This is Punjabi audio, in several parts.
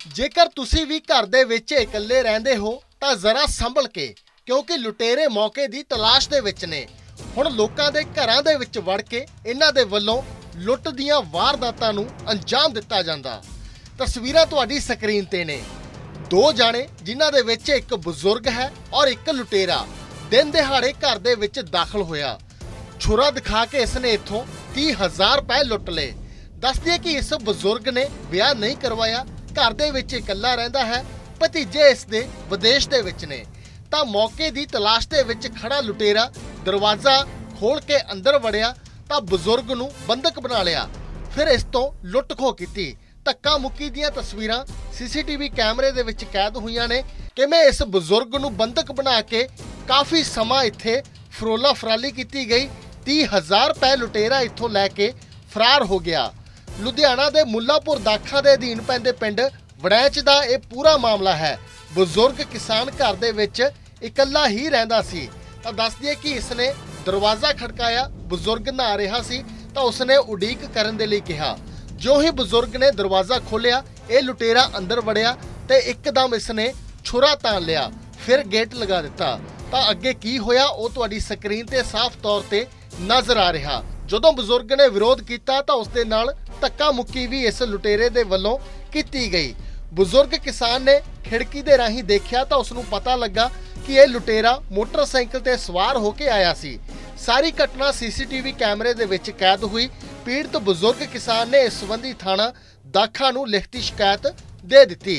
ਜੇਕਰ ਤੁਸੀਂ ਵੀ ਘਰ ਦੇ ਵਿੱਚ ਇਕੱਲੇ ਰਹਿੰਦੇ ਹੋ ਤਾਂ ਜ਼ਰਾ ਸੰਭਲ ਕੇ, ਕਿਉਂਕਿ ਲੁਟੇਰੇ ਮੌਕੇ ਦੀ ਤਲਾਸ਼ ਦੇ ਵਿੱਚ ਨੇ। ਹੁਣ ਲੋਕਾਂ ਦੇ ਘਰਾਂ ਦੇ ਵਿੱਚ ਵੜ ਕੇ ਇਹਨਾਂ ਦੇ ਵੱਲੋਂ ਲੁੱਟ ਦੀਆਂ ਵਾਰਦਾਤਾਂ ਨੂੰ ਅੰਜਾਮ ਦਿੱਤਾ ਜਾਂਦਾ। ਤਸਵੀਰਾਂ ਤੁਹਾਡੀ ਸਕਰੀਨ ਤੇ ਨੇ। ਦੋ ਜਾਣੇ ਜਿਨ੍ਹਾਂ ਦੇ ਵਿੱਚ ਇੱਕ ਬਜ਼ੁਰਗ ਹੈ ਔਰ ਇੱਕ ਲੁਟੇਰਾ ਦਿਨ ਦਿਹਾੜੇ ਘਰ ਦੇ ਵਿੱਚ ਦਾਖਲ ਹੋਇਆ। ਛੁਰਾ ਦਿਖਾ ਕੇ ਇਸਨੇ ਇੱਥੋਂ 30,000 ਰੁਪਏ ਲੁੱਟ ਲਏ। ਦੱਸਦੇ ਕਿ ਇਸ ਬਜ਼ੁਰਗ ਨੇ ਵਿਆਹ ਨਹੀਂ ਕਰਵਾਇਆ, ਘਰ ਦੇ ਵਿੱਚ ਇਕੱਲਾ ਰਹਿੰਦਾ ਹੈ। ਭਤੀਜੇ ਇਸ ਦੇ ਵਿਦੇਸ਼ ਦੇ ਵਿੱਚ ਨੇ। ਤਾਂ ਮੌਕੇ ਦੀ ਤਲਾਸ਼ ਦੇ ਵਿੱਚ ਖੜਾ ਲੁਟੇਰਾ ਦਰਵਾਜ਼ਾ ਖੋਲ ਕੇ ਅੰਦਰ ਵੜਿਆ ਤਾਂ ਬਜ਼ੁਰਗ ਨੂੰ ਬੰਦਕ ਬਣਾ ਲਿਆ। ਫਿਰ ਇਸ ਤੋਂ ਲੁੱਟ ਖੋਹ ਕੀਤੀ। ਧੱਕਾ ਮੁੱਕੀ ਦੀਆਂ ਤਸਵੀਰਾਂ ਸੀਸੀਟੀਵੀ ਕੈਮਰੇ ਦੇ ਵਿੱਚ ਕੈਦ ਹੋਈਆਂ ਨੇ। ਕਿਵੇਂ ਇਸ ਬਜ਼ੁਰਗ ਨੂੰ ਬੰਦਕ ਬਣਾ ਕੇ ਕਾਫੀ ਸਮਾਂ ਇੱਥੇ ਫਰੋਲਾ ਫਰਾਲੀ ਕੀਤੀ ਗਈ। 30,000 ਰੁਪਏ ਲੁਟੇਰਾ ਇੱਥੋਂ ਲੈ ਕੇ ਫਰਾਰ ਹੋ ਗਿਆ। ਲੁਧਿਆਣਾ ਦੇ ਮੁੱਲਾਪੁਰ ਦਾਖਾ ਦੇ ਅਧੀਨ ਪੈਂਦੇ ਪਿੰਡ ਵੜੈਚ ਦਾ ਇਹ ਪੂਰਾ ਮਾਮਲਾ ਹੈ। ਬਜ਼ੁਰਗ ਕਿਸਾਨ ਘਰ ਦੇ ਵਿੱਚ ਇਕੱਲਾ ਹੀ ਰਹਿੰਦਾ ਸੀ। ਤਾਂ ਦੱਸ ਦਈਏ ਕਿ ਇਸਨੇ ਦਰਵਾਜ਼ਾ ਖੜਕਾਇਆ। ਬਜ਼ੁਰਗ ਨਹਾ ਰਿਹਾ ਸੀ ਤਾਂ ਉਸਨੇ ਉਡੀਕ ਕਰਨ ਦੇ ਲਈ ਕਿਹਾ। ਜੋ ਹੀ ਬਜ਼ੁਰਗ ਨੇ ਦਰਵਾਜ਼ਾ ਖੋਲ੍ਹਿਆ, ਇਹ ਲੁਟੇਰਾ ਅੰਦਰ ਵੜਿਆ ਤੇ ਇੱਕਦਮ ਇਸਨੇ ਛੁਰਾ ਤਾਣ ਲਿਆ। ਫਿਰ ਗੇਟ ਲਗਾ ਦਿੱਤਾ। ਤਾਂ ਅੱਗੇ ਕੀ ਹੋਇਆ ਉਹ ਤੁਹਾਡੀ ਸਕਰੀਨ ਤੇ ਸਾਫ਼ ਤੌਰ ਤੇ ਨਜ਼ਰ ਆ ਰਿਹਾ। ਜਦੋਂ ਬਜ਼ੁਰਗ ਨੇ ਵਿਰੋਧ ਕੀਤਾ ਤਾਂ ਉਸ ਦੇ ਨਾਲ ਧੱਕਾ ਮੁੱਕੀ ਵੀ ਇਸ ਲੁਟੇਰੇ ਦੇ ਵੱਲੋਂ ਕੀਤੀ ਗਈ। ਬਜ਼ੁਰਗ ਕਿਸਾਨ ਨੇ ਖਿੜਕੀ ਦੇ ਰਾਹੀਂ ਦੇਖਿਆ ਤਾਂ ਉਸ ਨੂੰ ਪਤਾ ਲੱਗਾ ਕਿ ਇਹ ਲੁਟੇਰਾ ਮੋਟਰਸਾਈਕਲ ਤੇ ਸਵਾਰ ਹੋ ਕੇ ਆਇਆ ਸੀ। ਸਾਰੀ ਘਟਨਾ ਸੀਸੀਟੀਵੀ ਕੈਮਰੇ ਦੇ ਵਿੱਚ ਕੈਦ ਹੋਈ। ਪੀੜਤ ਬਜ਼ੁਰਗ ਕਿਸਾਨ ਨੇ ਇਸ ਸੰਬੰਧੀ ਥਾਣਾ ਦਾਖਾ ਨੂੰ ਲਿਖਤੀ ਸ਼ਿਕਾਇਤ ਦੇ ਦਿੱਤੀ।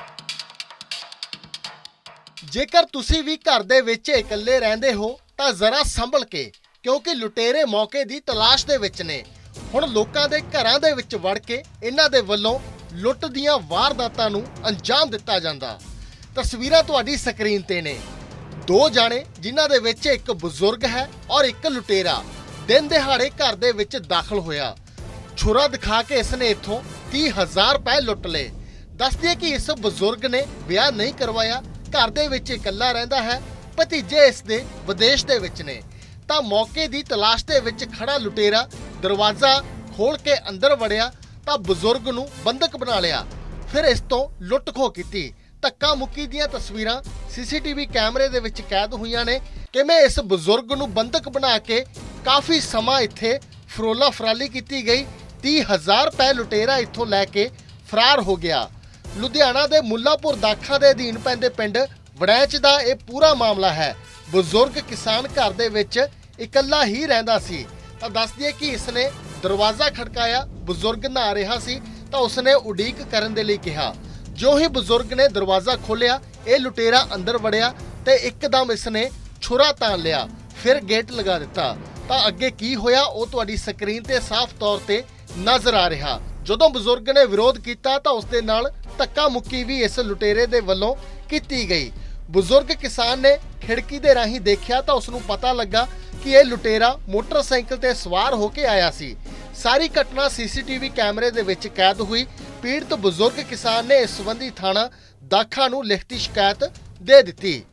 ਜੇਕਰ ਤੁਸੀਂ ਵੀ ਘਰ ਦੇ ਵਿੱਚ ਇਕੱਲੇ ਰਹਿੰਦੇ ਹੋ ਤਾਂ ਜ਼ਰਾ ਸੰਭਲ ਕੇ, ਕਿਉਂਕਿ ਲੁਟੇਰੇ ਮੌਕੇ ਦੀ ਤਲਾਸ਼ ਦੇ ਵਿੱਚ ਨੇ। ਹੁਣ ਲੋਕਾਂ ਦੇ ਘਰਾਂ ਦੇ ਵਿੱਚ ਵੜ ਕੇ ਇਹਨਾਂ ਦੇ ਵੱਲੋਂ ਲੁੱਟ ਦੀਆਂ ਵਾਰਦਾਤਾਂ ਨੂੰ ਅੰਜਾਮ ਦਿੱਤਾ ਜਾਂਦਾ। ਤਸਵੀਰਾਂ ਤੁਹਾਡੀ ਸਕਰੀਨ ਤੇ ਨੇ। ਦੋ ਜਾਣੇ ਜਿਨ੍ਹਾਂ ਦੇ ਵਿੱਚ ਇੱਕ ਬਜ਼ੁਰਗ ਹੈ ਔਰ ਇੱਕ ਲੁਟੇਰਾ ਦਿਨ ਦਿਹਾੜੇ ਘਰ ਦੇ ਵਿੱਚ ਦਾਖਲ ਹੋਇਆ। ਛੁਰਾ ਦਿਖਾ ਕੇ ਇਸਨੇ ਇੱਥੋਂ 30,000 ਰੁਪਏ ਲੁੱਟ ਲਏ। ਦੱਸਦੇ ਕਿ ਇਸ ਬਜ਼ੁਰਗ ਨੇ ਵਿਆਹ ਨਹੀਂ ਕਰਵਾਇਆ, ਘਰ ਦੇ ਵਿੱਚ ਇਕੱਲਾ ਰਹਿੰਦਾ ਹੈ। ਭਤੀਜੇ ਇਸ ਦੇ ਵਿਦੇਸ਼ ਦੇ ਵਿੱਚ ਨੇ। ਤਾਂ ਮੌਕੇ ਦੀ ਤਲਾਸ਼ ਦੇ ਵਿੱਚ ਖੜਾ ਲੁਟੇਰਾ ਦਰਵਾਜ਼ਾ ਖੋਲ ਕੇ ਅੰਦਰ ਵੜਿਆ ਤਾਂ ਬਜ਼ੁਰਗ ਨੂੰ ਬੰਦਕ ਬਣਾ ਲਿਆ। ਫਿਰ ਇਸ ਤੋਂ ਲੁੱਟ ਖੋਹ ਕੀਤੀ। ਧੱਕਾ ਮੁੱਕੀ ਦੀਆਂ ਤਸਵੀਰਾਂ ਸੀਸੀਟੀਵੀ ਕੈਮਰੇ ਦੇ ਵਿੱਚ ਕੈਦ ਹੋਈਆਂ ਨੇ। ਕਿਵੇਂ ਇਸ ਬਜ਼ੁਰਗ ਨੂੰ ਬੰਦਕ ਬਣਾ ਕੇ ਕਾਫੀ ਸਮਾਂ ਇੱਥੇ ਫਰੋਲਾ ਫਰਾਲੀ ਕੀਤੀ ਗਈ। 30,000 ਰੁਪਏ ਲੁਟੇਰਾ ਇੱਥੋਂ ਲੈ ਕੇ ਫਰਾਰ ਹੋ ਗਿਆ। ਲੁਧਿਆਣਾ ਦੇ ਮੁੱਲਾਪੁਰ ਦਾਖਾ ਦੇ ਅਧੀਨ ਪੈਂਦੇ ਪਿੰਡ ਵੜੈਚ ਦਾ ਇਹ ਪੂਰਾ ਮਾਮਲਾ ਹੈ। ਬਜ਼ੁਰਗ ਕਿਸਾਨ ਘਰ ਦੇ ਵਿੱਚ ਇਕੱਲਾ ਹੀ ਰਹਿੰਦਾ ਸੀ। ਤਾਂ ਦੱਸ ਦਈਏ ਕਿ ਇਸਨੇ ਦਰਵਾਜ਼ਾ ਖੜਕਾਇਆ। ਬਜ਼ੁਰਗ ਨਹਾ ਰਿਹਾ ਸੀ ਤਾਂ ਉਸਨੇ ਉਡੀਕ ਕਰਨ ਦੇ ਲਈ ਕਿਹਾ। ਜੋ ਹੀ ਬਜ਼ੁਰਗ ਨੇ ਦਰਵਾਜ਼ਾ ਖੋਲ੍ਹਿਆ, ਇਹ ਲੁਟੇਰਾ ਅੰਦਰ ਵੜਿਆ ਤੇ ਇੱਕਦਮ ਇਸਨੇ ਛੁਰਾ ਤਾਣ ਲਿਆ। ਫਿਰ ਗੇਟ ਲਗਾ ਦਿੱਤਾ। ਤਾਂ ਅੱਗੇ ਕੀ ਹੋਇਆ ਉਹ ਤੁਹਾਡੀ ਸਕਰੀਨ ਤੇ ਸਾਫ਼ ਤੌਰ ਤੇ ਨਜ਼ਰ ਆ ਰਿਹਾ। ਜਦੋਂ ਬਜ਼ੁਰਗ ਨੇ ਵਿਰੋਧ ਕੀਤਾ ਤਾਂ ਉਸ ਦੇ ਨਾਲ ਧੱਕਾ ਮੁੱਕੀ ਵੀ ਇਸ ਲੁਟੇਰੇ ਦੇ ਵੱਲੋਂ ਕੀਤੀ ਗਈ। ਬਜ਼ੁਰਗ ਕਿਸਾਨ ਨੇ ਖਿੜਕੀ ਦੇ ਰਾਹੀਂ ਦੇਖਿਆ ਤਾਂ ਉਸ ਨੂੰ ਪਤਾ ਲੱਗਾ ਕਿ ਇਹ ਲੁਟੇਰਾ ਮੋਟਰਸਾਈਕਲ ਤੇ ਸਵਾਰ ਹੋ ਕੇ ਆਇਆ ਸੀ। ਸਾਰੀ ਘਟਨਾ ਸੀਸੀਟੀਵੀ ਕੈਮਰੇ ਦੇ ਵਿੱਚ ਕੈਦ ਹੋਈ। ਪੀੜਤ ਬਜ਼ੁਰਗ ਕਿਸਾਨ ਨੇ ਇਸ ਸੰਬੰਧੀ ਥਾਣਾ ਦਾਖਾ ਨੂੰ ਲਿਖਤੀ ਸ਼ਿਕਾਇਤ ਦੇ ਦਿੱਤੀ।